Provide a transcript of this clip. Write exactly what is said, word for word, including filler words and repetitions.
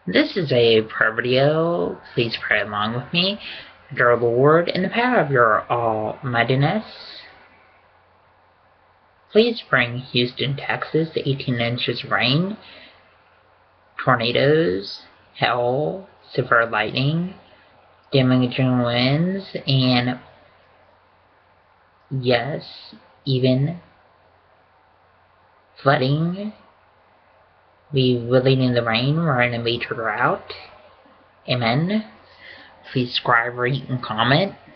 This is a prayer video. Please pray along with me. Dear Lord, in the power of your almightiness, please bring Houston, Texas, eighteen inches of rain, tornadoes, hail, severe lightning, damaging winds, and yes, even flooding. We really need the rain. We're in a major drought. Amen. Please subscribe, rate, and comment.